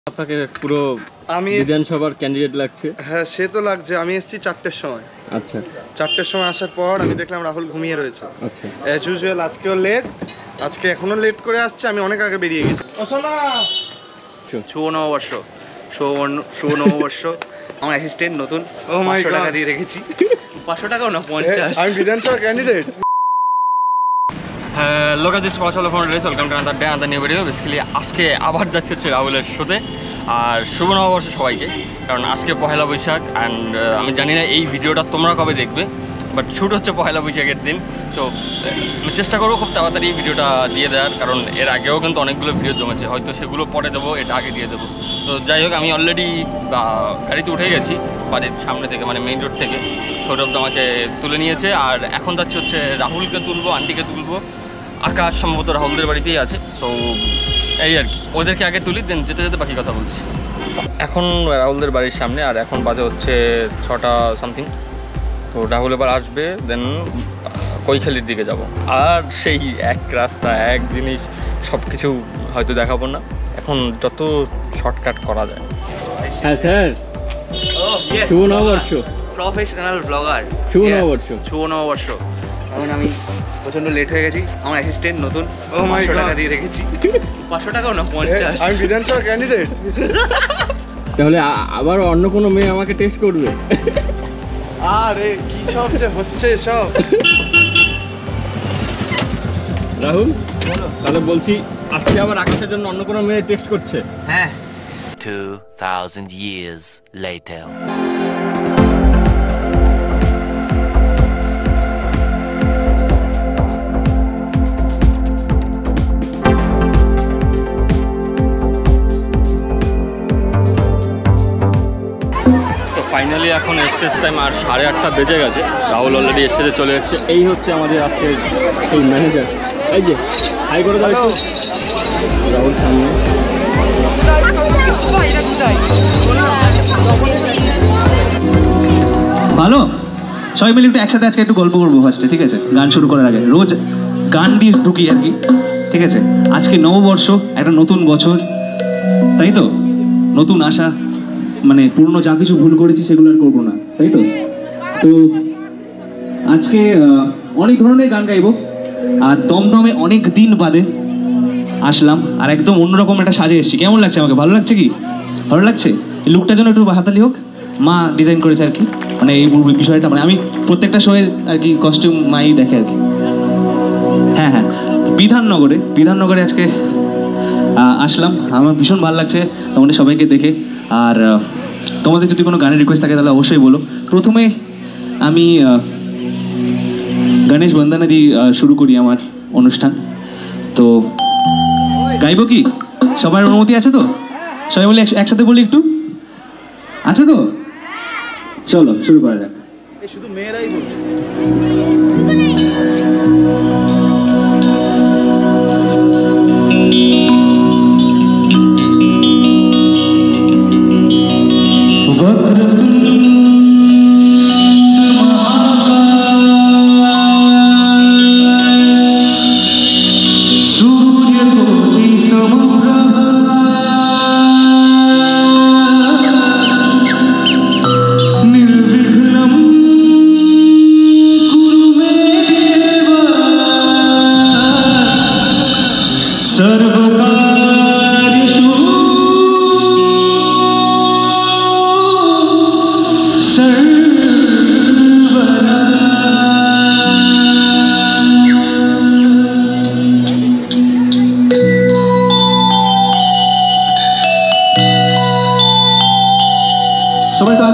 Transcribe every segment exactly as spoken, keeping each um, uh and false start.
আপনাকে পুরো আমি বিধানসভার ক্যান্ডিডেট লাগছে। হ্যাঁ সে তো লাগছে। আমি এসেছি চারটের সময়। আচ্ছা, চারটের সময় আসার পর আমি দেখলাম রাহুল ঘুমিয়ে রয়েছে। আচ্ছা, অ্যাজ ইউজুয়াল আজকেও লেট, আজকে এখনো লেট করে আসছে। আমি অনেক আগে বেরিয়ে গেছি। শুভ নববর্ষ, শুভ শুভ নববর্ষ। আমার অ্যাসিস্ট্যান্ট নতুন, ও মাই গড, টাকা দিয়ে রেখেছি। পাঁচশো টাকাও না, পঞ্চাশ। আমি বিধানসভা ক্যান্ডিডেট। হ্যাঁ লোক দিস পছন্দ ফোন রেস welcome to another day another new video. Basically আজকে আবার যাচ্ছে হচ্ছে রাহুলের শোতে। আর শুভ নববর্ষ সবাইকে, কারণ আজকে পহেলা বৈশাখ। অ্যান্ড আমি জানি না এই ভিডিওটা তোমরা কবে দেখবে, বাট শ্যুট হচ্ছে পহেলা বৈশাখের দিন। সো আমি চেষ্টা করবো খুব তাড়াতাড়ি এই ভিডিওটা দিয়ে দেওয়ার, কারণ এর আগেও কিন্তু অনেকগুলো ভিডিও জমেছে, হয়তো সেগুলো পরে দেবো, এটা আগে দিয়ে দেবো। তো যাই হোক, আমি অলরেডি গাড়িতে উঠে গেছি বাড়ির সামনে থেকে, মানে মেইন রোড থেকে। সৌরভ আমাকে তুলে নিয়েছে, আর এখন যাচ্ছে হচ্ছে রাহুলকে তুলবো, আন্টিকে তুলবো। আকাশ সম্ভবত রাহুলদের বাড়িতেই আছে। সো এই আর কি, ওদেরকে আগে তুলি, দেন যেতে যেতে বাকি কথা বলছি। এখন রাহুলদের বাড়ির সামনে, আর এখন বাজে হচ্ছে ছটা সামথিং। তো রাহুল এবার আসবে, দেন কৈখালির দিকে যাব। আর সেই এক রাস্তা এক জিনিস, সব কিছু হয়তো দেখাবো না, এখন যত শর্টকাট করা যায়। হ্যাঁ স্যার, শুভ নববর্ষ। প্রফেশনাল ব্লগার, শুভ নববর্ষ। শুভ নববর্ষ। কারণ আমি প্রচন্ড লেট হয়ে গেছি। আমার অ্যাসিস্ট্যান্ট নতুন, ও মাই গড, টাকা দিয়ে রেখেছি। পাঁচশো টাকাও না, পঞ্চাশ। আমি বিধানসভা ক্যান্ডিডেট। তাহলে আবার অন্য কোনো মেয়ে আমাকে টেক্সট করবে? আরে কি সব যে হচ্ছে সব। রাহুল তাহলে বলছি, আজকে আবার আকাশের জন্য অন্য কোনো মেয়ে টেক্সট করছে? হ্যাঁ। two thousand years later. Finally এখন স্টেজ টাইম, আর সাড়ে আটটা বেজে গেছে। রাহুল অলরেডি স্টেজে চলে এসেছে। এই হচ্ছে আমাদের আজকে সেই ম্যানেজার। এই যে হাই করে দাও একটু। রাহুল সামনে। ভালো, সবাই মিলে একটু একসাথে আজকে একটু গল্প করবো ফার্স্টে, ঠিক আছে? গান শুরু করার আগে রোজ গান দিয়ে ঢুকি আর কি, ঠিক আছে? আজকে নববর্ষ, একটা নতুন বছর, তাই তো? নতুন আশা, মানে পুরনো যা কিছু ভুল করেছি সেগুলো আর করবো না, তাই তো? তো আজকে অনেক ধরনের গান গাইবো, আর দমদমে অনেক দিন বাদে আসলাম, আর একদম অন্যরকম একটা সাজে এসেছি। কেমন লাগছে আমাকে? ভালো লাগছে কি? ভালো লাগছে? এই লুকটার জন্য একটু হাতালি হোক। মা ডিজাইন করেছে আর কি, মানে এই বিষয়টা, মানে আমি প্রত্যেকটা শোয়ে আর কি কস্টিউম মাই দেখে আর কি। হ্যাঁ হ্যাঁ, বিধাননগরে বিধাননগরে আজকে আসলাম। আমার ভীষণ ভালো লাগছে তোমাদের সবাইকে দেখে। আর তোমাদের যদি কোনো গানের রিকোয়েস্ট থাকে তাহলে অবশ্যই বলো। প্রথমে আমি গণেশ বন্দনা দিয়ে শুরু করি আমার অনুষ্ঠান। তো গাইবো কি? সবার অনুমতি আছে তো? সবাই বলি একসাথে বলি একটু, আছে তো? চলো শুরু করা যাক। শুধু মেয়েরাই বলবে। সবাই তো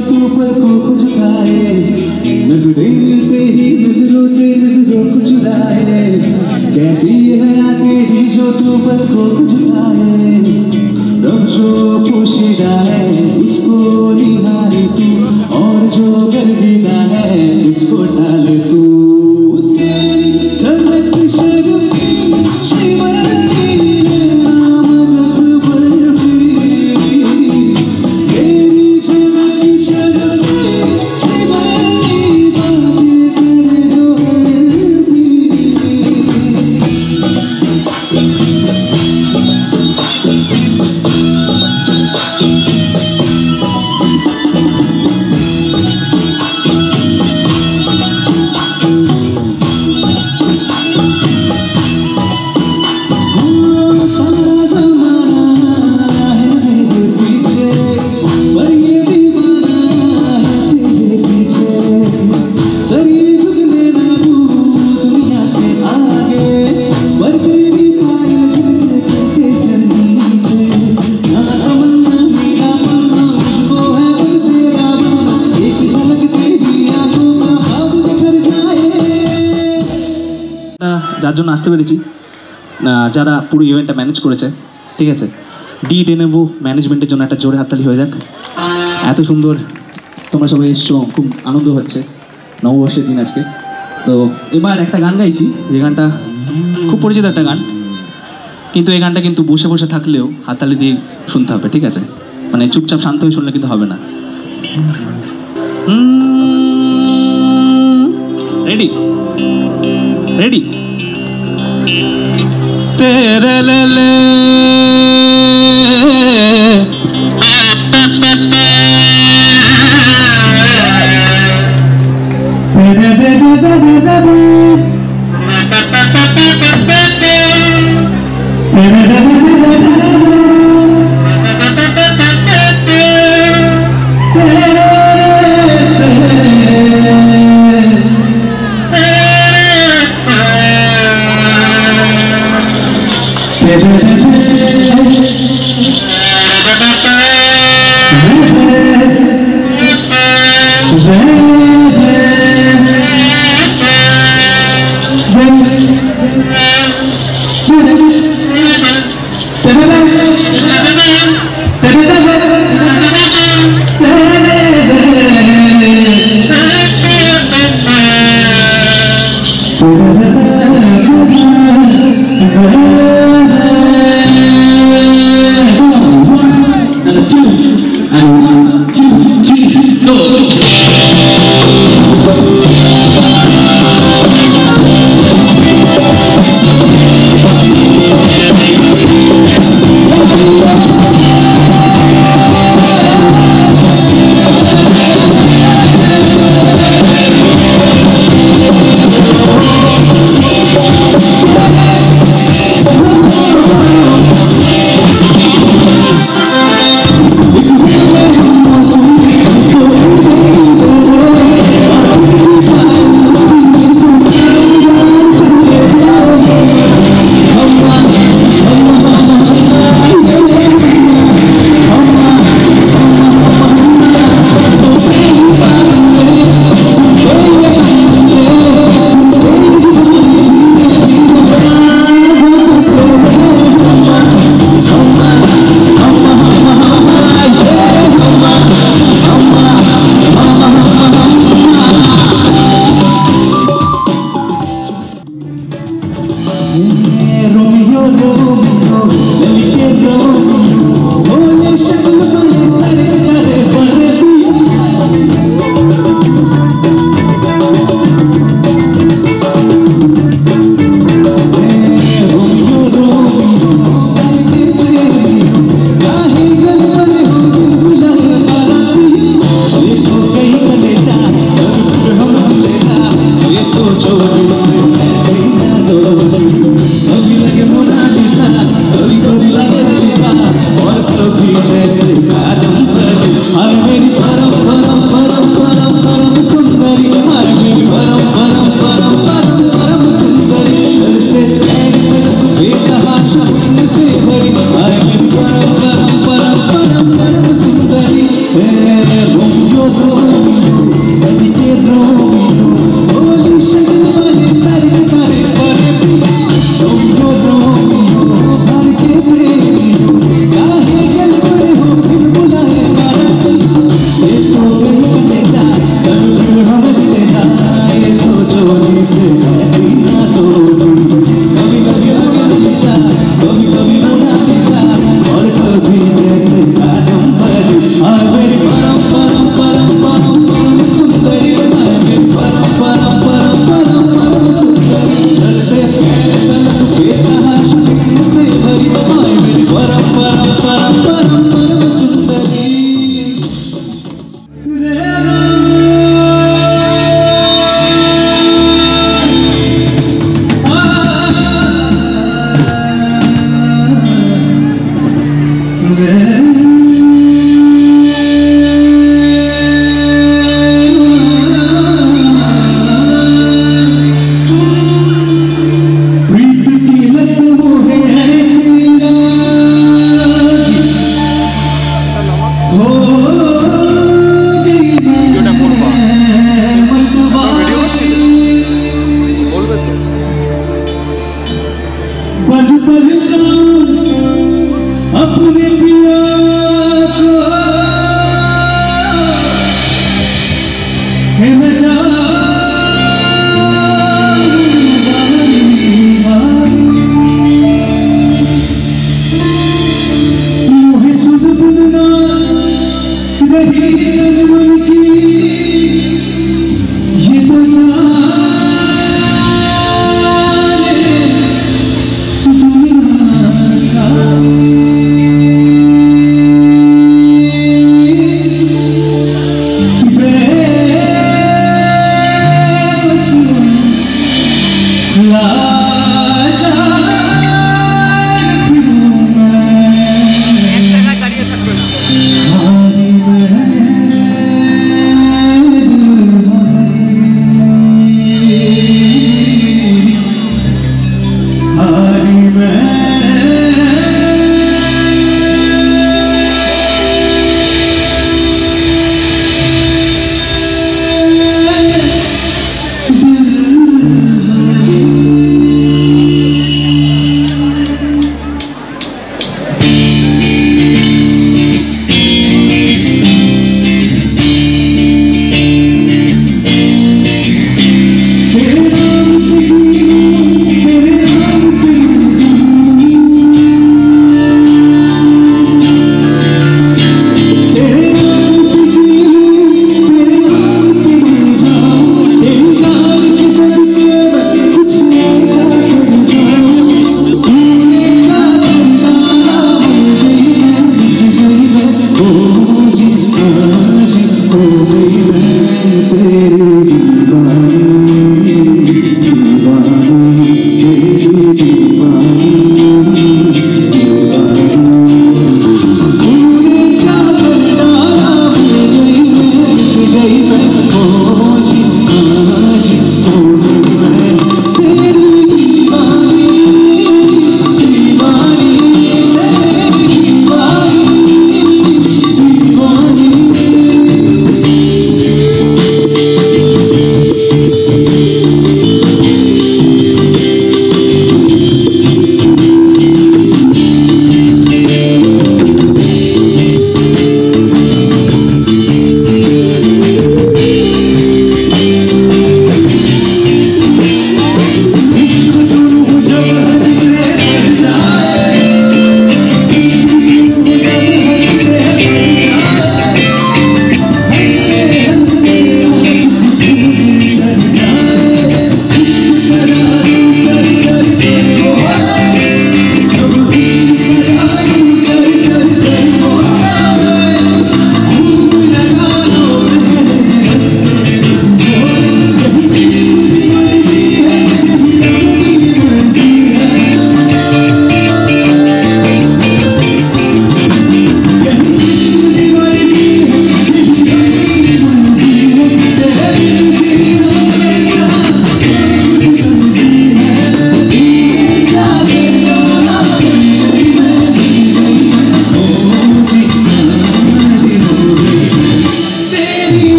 तू पलकों को झुकाए, नजरें मिलते ही नजरों से नजरों को चुराए, कैसी है तेरी जो तू पलकों को झुकाए, रब जो पोशीदा है उसको निहारे तू, और जो गर्दिदा है उसको टाले तू। तेरी झलक शर्फी शिवरती आमद बर्फी, तेरी झलक शर्फी शिवरती बातें करे जो हरफी। যার জন্য আসতে পেরেছি, যারা পুরো ইভেন্টটা ম্যানেজ করেছে, ঠিক আছে, ডি ডেনেভো ম্যানেজমেন্টের জন্য একটা জোরে হাততালি হয়ে যাক। এত সুন্দর তোমরা সবাই এসছো, খুব আনন্দ হচ্ছে নববর্ষের দিন আজকে। তো এবার একটা গান গাইছি, যে গানটা খুব পরিচিত একটা গান, কিন্তু এই গানটা কিন্তু বসে বসে থাকলেও হাততালি দিয়ে শুনতে হবে, ঠিক আছে, মানে চুপচাপ শান্ত হয়ে শুনলে কিন্তু হবে না। রেডি রেডি तेरे ले ले तेरे दे दे दे दे दे तेरे दे दे दे दे And one, two, three, go.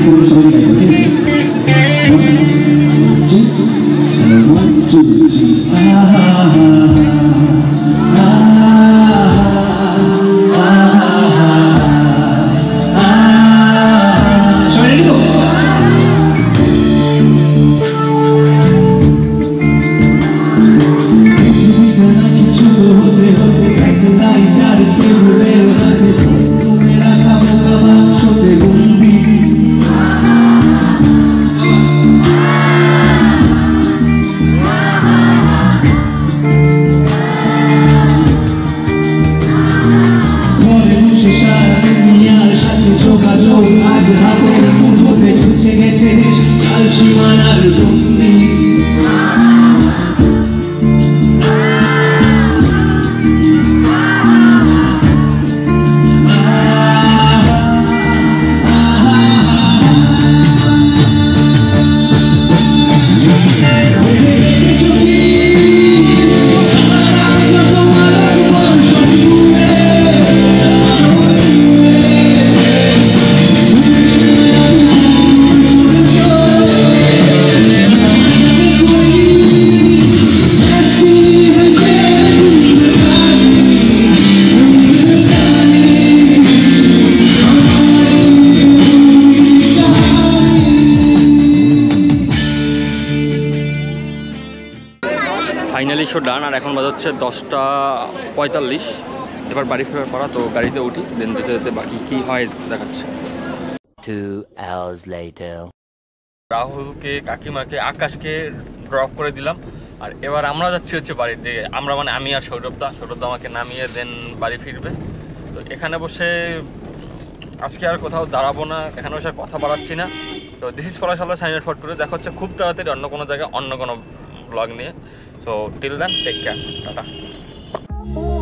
করবো সবাই গাইবো, ঠিক আছে? One, two, three. Ah, ah, ah, ah, ah, ah. সবাই ready তো? Finally show done. আর এখন বাজে হচ্ছে দশটা পঁয়তাল্লিশ। এবার বাড়ি ফেরার পড়া, তো গাড়িতে উঠি, দেন যেতে যেতে বাকি কী হয় দেখাচ্ছে। Two hours later. রাহুলকে, কাকিমাকে, আকাশকে ড্রপ করে দিলাম। আর এবার আমরা যাচ্ছি হচ্ছে বাড়ির দিকে। আমরা মানে আমি আর সৌরভদা। সৌরভদা আমাকে নামিয়ে দেন বাড়ি ফিরবে। তো এখানে বসে আজকে আর কোথাও দাঁড়াবো না, এখানে বসে আর কথা বাড়াচ্ছি না। তো দিস ইজ পলাশালা সাইন আউট ফট করে দেখা হচ্ছে খুব তাড়াতাড়ি অন্য কোনো জায়গায় অন্য কোনো ব্লগ নিয়ে। So till then take care, tata.